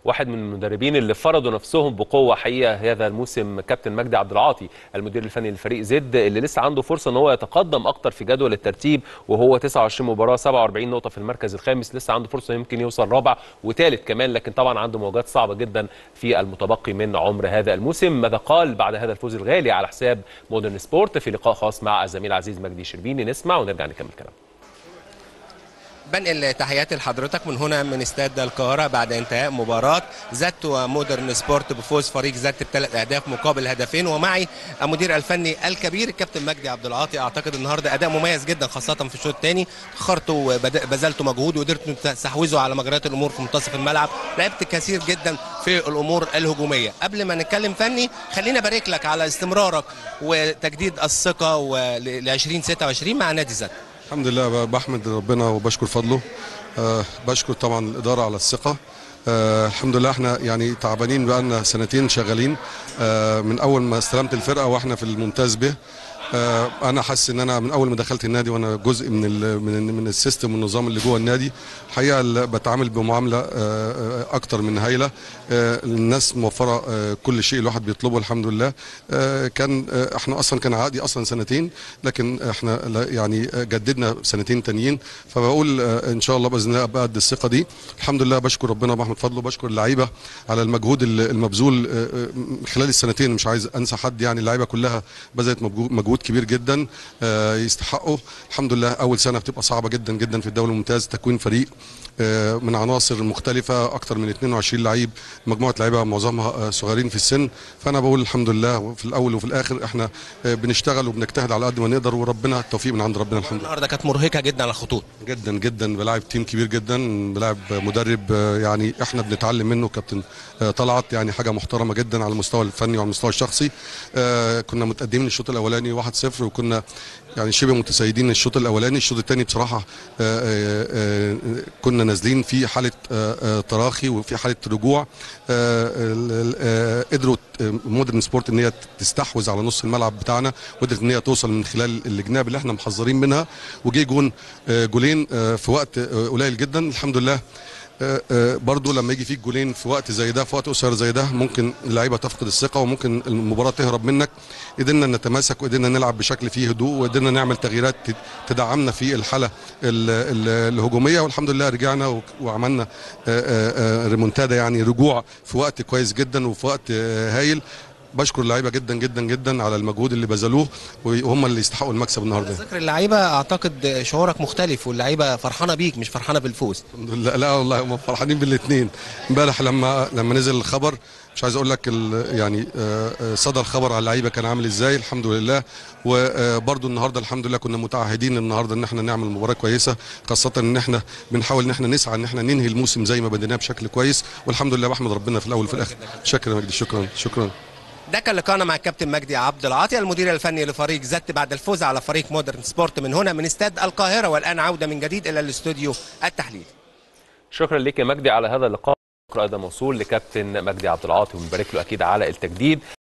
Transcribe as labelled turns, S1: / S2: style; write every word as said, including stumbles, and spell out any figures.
S1: واحد من المدربين اللي فرضوا نفسهم بقوه حقيقه هذا الموسم كابتن مجدي عبد العاطي المدير الفني للفريق زد، اللي لسه عنده فرصه ان هو يتقدم اكتر في جدول الترتيب، وهو تسعة وعشرين مباراه سبعة وأربعين نقطه في المركز الخامس. لسه عنده فرصه يمكن يوصل رابع وثالث كمان، لكن طبعا عنده مواجهات صعبه جدا في المتبقي من عمر هذا الموسم. ماذا قال بعد هذا الفوز الغالي على حساب مودرن سبورت في لقاء خاص مع الزميل عزيز مجدي شربيني؟ نسمع ونرجع نكمل كلام.
S2: بنقل تحياتي لحضرتك من هنا من استاد القاهرة بعد انتهاء مباراة زت ومودرن سبورت بفوز فريق زت بثلاث أهداف مقابل هدفين، ومعي المدير الفني الكبير الكابتن مجدي عبد العاطي. أعتقد النهارده أداء مميز جدا خاصة في الشوط الثاني، خرتوا وبذلتوا مجهود وقدرتوا تستحوذوا على مجريات الأمور في منتصف الملعب، لعبت كثير جدا في الأمور الهجومية. قبل ما نتكلم فني خلينا أبارك لك على استمرارك وتجديد الثقة ل ألفين وستة وعشرين مع نادي زت.
S3: الحمد لله، بحمد ربنا وبشكر فضله. أه بشكر طبعا الاداره على الثقه. أه الحمد لله احنا يعني تعبانين بقالنا سنتين شغالين، أه من اول ما استلمت الفرقه واحنا في الممتاز به. أه انا حاسس ان انا من اول ما دخلت النادي وانا جزء من ال من من السيستم والنظام اللي جوه النادي. الحقيقه بتعامل بمعامله أه اكتر من هايله. أه الناس موفره أه كل شيء الواحد بيطلبه الحمد لله. أه كان أه احنا اصلا كان عقدي اصلا سنتين، لكن احنا يعني جددنا سنتين تانيين، فبقول أه ان شاء الله باذن الله ابقى قد الثقه دي. الحمد لله بشكر ربنا وبحمد فضله، بشكر اللعيبه على المجهود المبذول أه خلال السنتين. مش عايز انسى حد، يعني اللعيبه كلها بذلت مجهود كبير جدا يستحقوا. الحمد لله اول سنه بتبقى صعبه جدا جدا في الدوري الممتاز، تكوين فريق من عناصر مختلفه اكثر من اثنين وعشرين لعيب، مجموعه لعيبه معظمها صغيرين في السن. فانا بقول الحمد لله في الاول وفي الاخر احنا بنشتغل وبنجتهد على قد ما نقدر، وربنا التوفيق من عند ربنا. الحمد لله
S2: النهارده كانت مرهقه جدا على الخطوط،
S3: جدا جدا. بلاعب تيم كبير جدا، بلاعب مدرب يعني احنا بنتعلم منه كابتن طلعت، يعني حاجه محترمه جدا على المستوى الفني وعلى المستوى الشخصي. كنا متقدمين الشوط الاولاني واحد صفر، وكنا يعني شبه متسيدين الشوط الاولاني. الشوط الثاني بصراحه كنا نازلين في حاله تراخي وفي حاله رجوع. قدروا مودرن سبورت ان هي تستحوذ على نص الملعب بتاعنا، وقدرت ان هي توصل من خلال الجناب اللي احنا محذرين منها، وجي جون جولين في وقت قليل جدا. الحمد لله برضو لما يجي فيك جولين في وقت زي ده، في وقت قصير زي ده، ممكن اللعيبه تفقد الثقه وممكن المباراه تهرب منك. قدرنا نتماسك وقدرنا نلعب بشكل فيه هدوء، وقدرنا نعمل تغييرات تدعمنا في الحاله الهجوميه، والحمد لله رجعنا وعملنا ريمونتادا، يعني رجوع في وقت كويس جدا وفي وقت هايل. بشكر اللعيبه جدا جدا جدا على المجهود اللي بذلوه، وهم اللي يستحقوا المكسب النهارده.
S2: ذكر اللعيبه اعتقد شعورك مختلف، واللعيبه فرحانه بيك مش فرحانه بالفوز.
S3: الحمد لله. لا والله هم فرحانين بالاثنين. امبارح لما لما نزل الخبر، مش عايز اقول لك يعني صدى الخبر على اللعيبه كان عامل ازاي. الحمد لله. وبرده النهارده الحمد لله كنا متعهدين النهارده ان احنا نعمل مباراه كويسه، خاصه ان احنا بنحاول ان احنا نسعى ان احنا ننهي الموسم زي ما بديناه بشكل كويس، والحمد لله بحمد ربنا في الاول وفي الاخر. شكرا يا مجدي. شكرا شكرا.
S2: ده كان لقاءنا مع الكابتن مجدي عبد العاطي المدير الفني لفريق زت بعد الفوز على فريق مودرن سبورت من هنا من استاد القاهره. والان عوده من جديد الى الاستوديو التحليلي.
S1: شكرا لك يا مجدي على هذا اللقاء. شكرا ايضا موصول لكابتن مجدي عبد العاطي، ونبارك له اكيد على التجديد.